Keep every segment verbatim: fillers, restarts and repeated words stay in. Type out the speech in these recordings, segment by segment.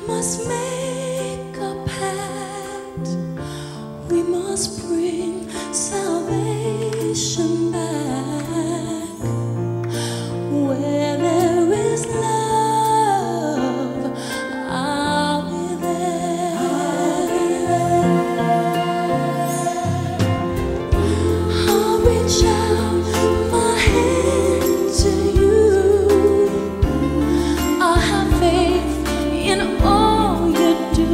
must make a pact. We must bring salvation back. Where there is love, I'll be there. I'll reach out my hand to you. I'll have faith in all you do.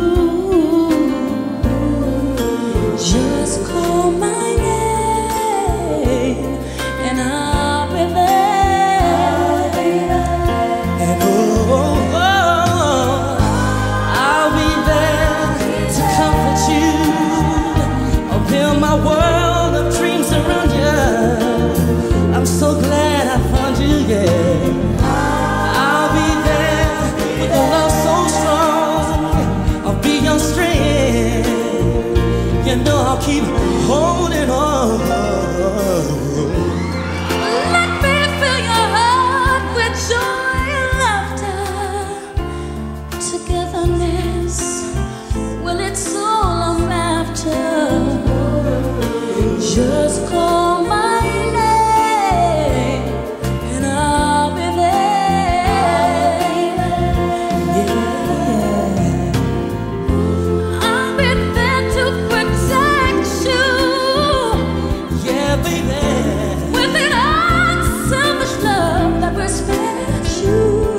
Just call my name and I'll be there. And oh, oh, oh, I'll be there to comfort you. I'll build my world of dreams around you. I'm so glad I found you, yeah. I'll be there with a love so strong. I'll be your strength. You know I'll keep holding on. Let me fill your heart with joy and laughter. Togetherness, well, it's all I'm after. Just call my name and I'll be there. Yeah, I'll be there to protect you yeah, baby. with an unselfish love that respects you.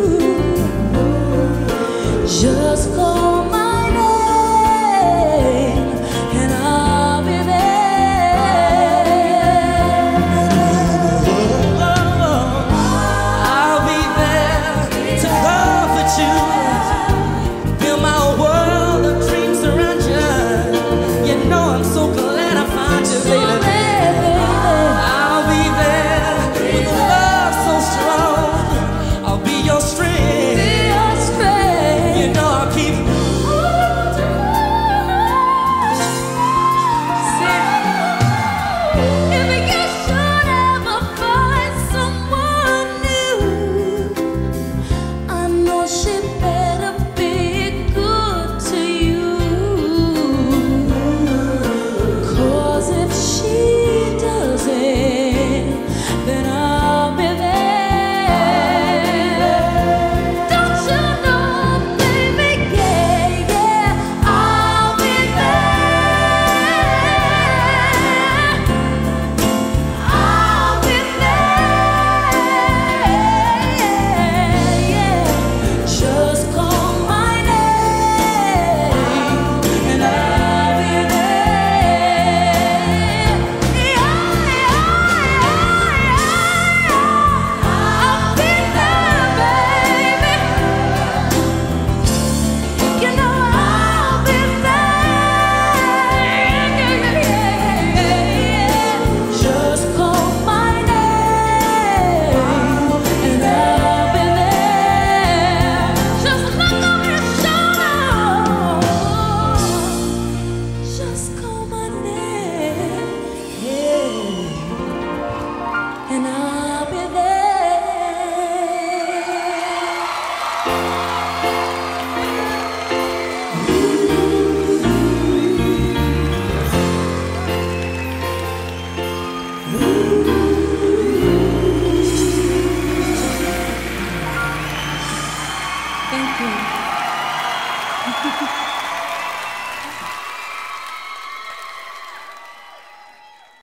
Just call my name and I'll be there. I'll be there to comfort you. Build my world of dreams around you. You know I'm so glad I found you, So baby. there, I'll be there with a love so strong. I'll be your strength. be your strength. You know I'll keep. If you should ever find someone new, I know she better be good to you. 'Cause if she doesn't, then I'll be there. Don't you know, baby? Yeah, yeah, I'll be there. I'll be there. Yeah, just call my name and I'll be there. Yeah, I'll be there, baby. You know I'll be there. Just call my name and I'll be there. Just look over your shoulder. Just call my name, yeah, and I'll be there. Thank you.